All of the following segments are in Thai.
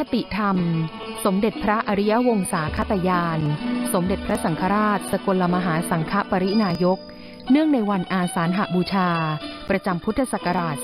ติธรรมสมเด็จพระอริยวงศาคตยานสมเด็จพระสังฆราชสกลมหาสังฆปรินายกเนื่องในวันอาสาฬหบูชาประจำพุทธศักราช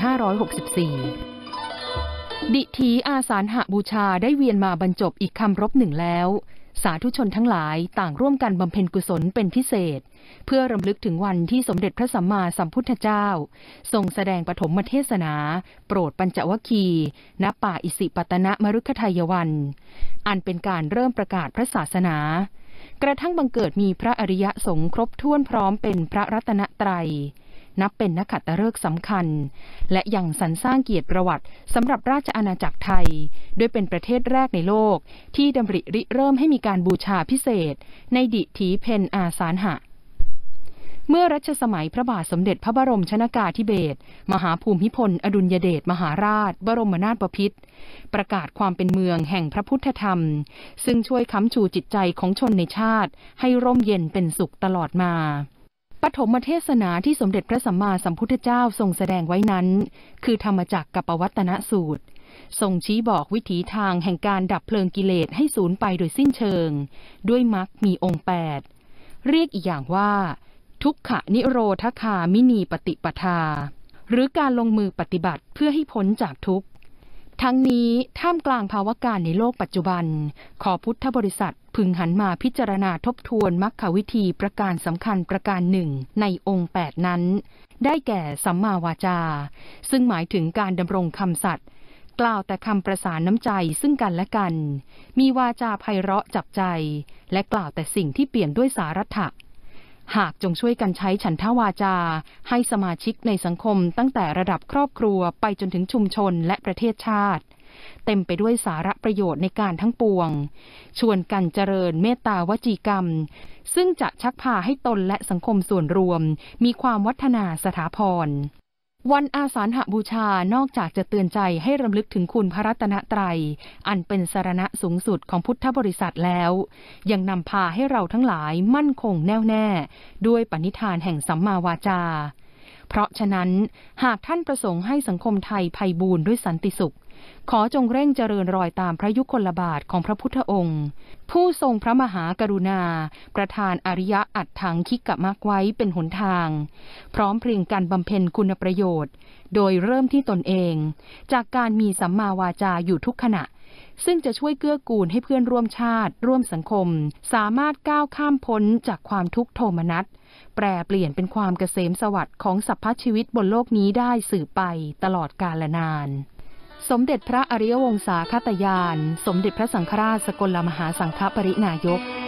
2564 ดิถีอาสาฬหบูชาได้เวียนมาบรรจบอีกคำรบหนึ่งแล้วสาธุชนทั้งหลายต่างร่วมกันบำเพ็ญกุศลเป็นพิเศษเพื่อรำลึกถึงวันที่สมเด็จพระสัมมาสัมพุทธเจ้าทรงแสดงปฐมเทศนาโปรดปัญจวัคคีย์ณป่าอิสิปตนมฤคทายวันอันเป็นการเริ่มประกาศพระศาสนากระทั่งบังเกิดมีพระอริยสงฆ์ครบถ้วนพร้อมเป็นพระรัตนตรัยนับเป็นนักขัตฤกษ์สำคัญและยังสรรสร้างเกียรติประวัติสำหรับราชอาณาจักรไทยโดยเป็นประเทศแรกในโลกที่ดำริเริ่มให้มีการบูชาพิเศษในดิถีเพ็ญอาสาฬหะเมื่อรัชสมัยพระบาทสมเด็จพระบรมชนกาธิเบศรมหาภูมิพลอดุลยเดชมหาราชบรมนาถบพิตรประกาศความเป็นเมืองแห่งพระพุทธธรรมซึ่งช่วยค้ำชูจิตใจของชนในชาติให้ร่มเย็นเป็นสุขตลอดมาปฐมเทศนาที่สมเด็จพระสัมมาสัมพุทธเจ้าทรงแสดงไว้นั้นคือธรรมจักรกัปปวัตตนสูตรทรงชี้บอกวิถีทางแห่งการดับเพลิงกิเลสให้สูญไปโดยสิ้นเชิงด้วยมรรคมีองค์8เรียกอีกอย่างว่าทุกขนิโรธคามินีปฏิปทาหรือการลงมือปฏิบัติเพื่อให้พ้นจากทุกข์ทั้งนี้ท่ามกลางภาวะการในโลกปัจจุบันขอพุทธบริษัทพึงหันมาพิจารณาทบทวนมรรควิธีประการสำคัญประการหนึ่งในองค์8นั้นได้แก่สัมมาวาจาซึ่งหมายถึงการดำรงคำสัตย์กล่าวแต่คำประสานน้ำใจซึ่งกันและกันมีวาจาไพเราะจับใจและกล่าวแต่สิ่งที่เปี่ยมด้วยสารัตถะหากจงช่วยกันใช้ฉันทวาจาให้สมาชิกในสังคมตั้งแต่ระดับครอบครัวไปจนถึงชุมชนและประเทศชาติเต็มไปด้วยสาระประโยชน์ในการทั้งปวงชวนกันเจริญเมตตาวจีกรรมซึ่งจะชักพาให้ตนและสังคมส่วนรวมมีความวัฒนาสถาพรวันอาสาฬหบูชานอกจากจะเตือนใจให้รำลึกถึงคุณพระรัตนตรัยอันเป็นสรณะสูงสุดของพุทธบริษัทแล้วยังนำพาให้เราทั้งหลายมั่นคงแน่วแน่ด้วยปณิธานแห่งสัมมาวาจาเพราะฉะนั้นหากท่านประสงค์ให้สังคมไทยไพบูรย์ด้วยสันติสุขขอจงเร่งเจริญรอยตามพระยุคลบาทของพระพุทธองค์ผู้ทรงพระมหากรุณาประทานอริยะอัตถังคิกมรรคไว้เป็นหนทางพร้อมเพรียงกันบำเพ็ญคุณประโยชน์โดยเริ่มที่ตนเองจากการมีสัมมาวาจาอยู่ทุกขณะซึ่งจะช่วยเกื้อกูลให้เพื่อนร่วมชาติร่วมสังคมสามารถก้าวข้ามพ้นจากความทุกข์โทมนัสแปรเปลี่ยนเป็นความเกษมสวัสดิ์ของสรรพชีวิตบนโลกนี้ได้สืบไปตลอดกาลนานสมเด็จพระอริยวงศาคตยานสมเด็จพระสังฆราชสกลมหาสังฆปรินายก